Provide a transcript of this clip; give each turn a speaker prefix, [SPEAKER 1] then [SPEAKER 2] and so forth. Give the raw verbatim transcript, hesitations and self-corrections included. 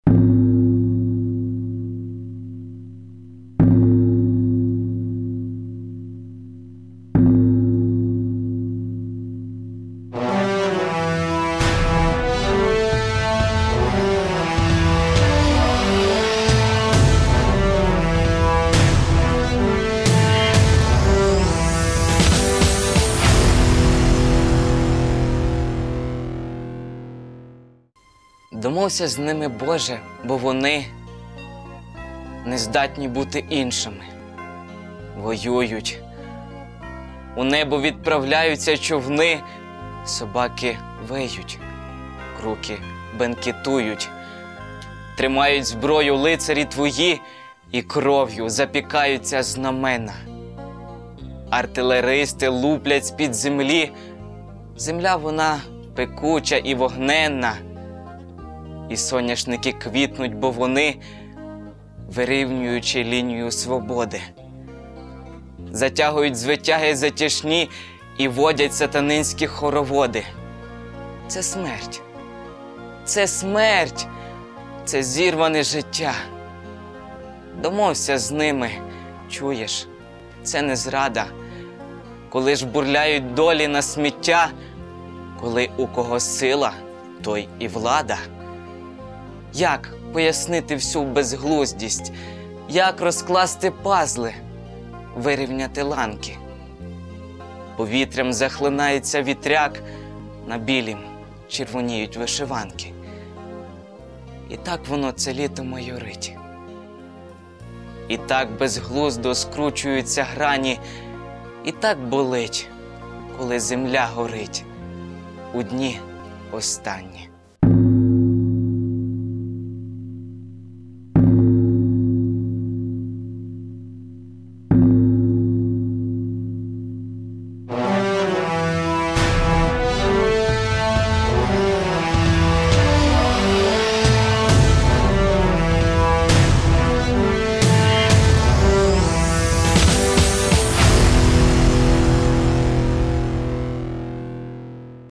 [SPEAKER 1] Домовся з ними, Боже, бо вони не здатні бути іншими. Воюють. У небо відправляються човни, собаки виють, круки бенкетують. Тримають зброю лицарі твої і кров'ю запікаються знамена. Артилеристи луплять з-під землі, земля вона пекуча і вогненна. І соняшники квітнуть, бо вони, вирівнюючи лінію свободи, затягують звитяги затяжні і водять сатанинські хороводи. Це смерть, це смерть, це зірване життя. Домовся з ними, чуєш, це не зрада, коли ж бурляють долі на сміття, коли у кого сила, той і влада. Як пояснити всю безглуздість? Як розкласти пазли, вирівняти ланки? Повітрям захлинається вітряк, на білім червоніють вишиванки. І так воно це літо майорить. І так безглуздо скручуються грані, і так болить, коли земля горить у дні останні.